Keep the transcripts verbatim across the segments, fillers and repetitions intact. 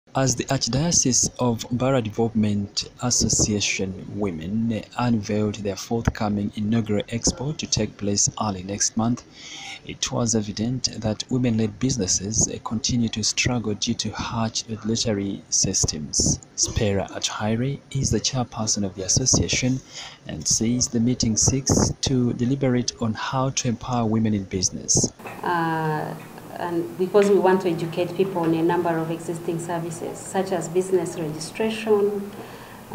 As the Archdiocese of Mbarara Development Association Women unveiled their forthcoming inaugural expo to take place early next month, it was evident that women-led businesses continue to struggle due to harsh regulatory systems. Spera Atuhaire is the chairperson of the association and says the meeting seeks to deliberate on how to empower women in business. Uh, and because we want to educate people on a number of existing services, such as business registration uh,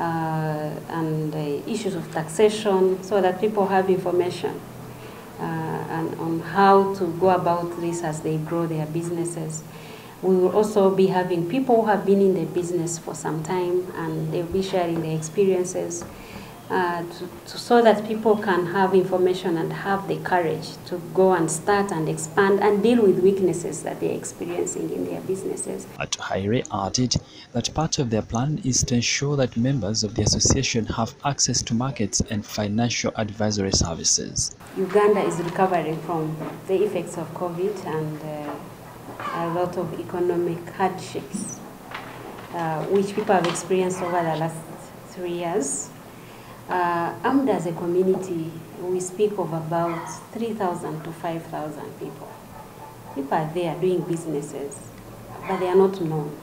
and uh, issues of taxation, so that people have information uh, and on how to go about this as they grow their businesses. We will also be having people who have been in the business for some time, and they'll be sharing their experiences uh, to, to, so that people can have information and have the courage to go and start and expand and deal with weaknesses that they're experiencing in their businesses. Atuhaire added that part of their plan is to ensure that members of the association have access to markets and financial advisory services. Uganda is recovering from the effects of COVID and uh, a lot of economic hardships, uh, which people have experienced over the last three years. Uh, AMDA as a community, we speak of about three thousand to five thousand people. People are there doing businesses, but they are not known.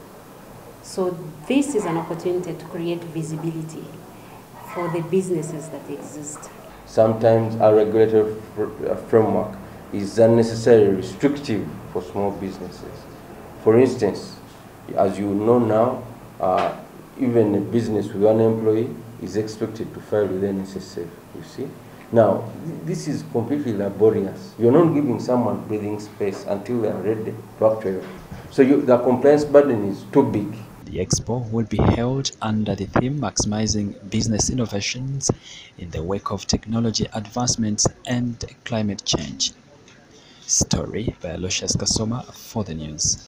So this is an opportunity to create visibility for the businesses that exist. Sometimes our regulatory framework is unnecessarily restrictive for small businesses. For instance, as you know now, uh, even a business with one employee is expected to file with N S S F, you see. Now, th this is completely laborious. You're not giving someone breathing space until they are ready to actually. So you, the compliance burden is too big. The expo will be held under the theme Maximizing Business Innovations in the Wake of Technology Advancements and Climate Change. Story by Aloysius Kasoma for the news.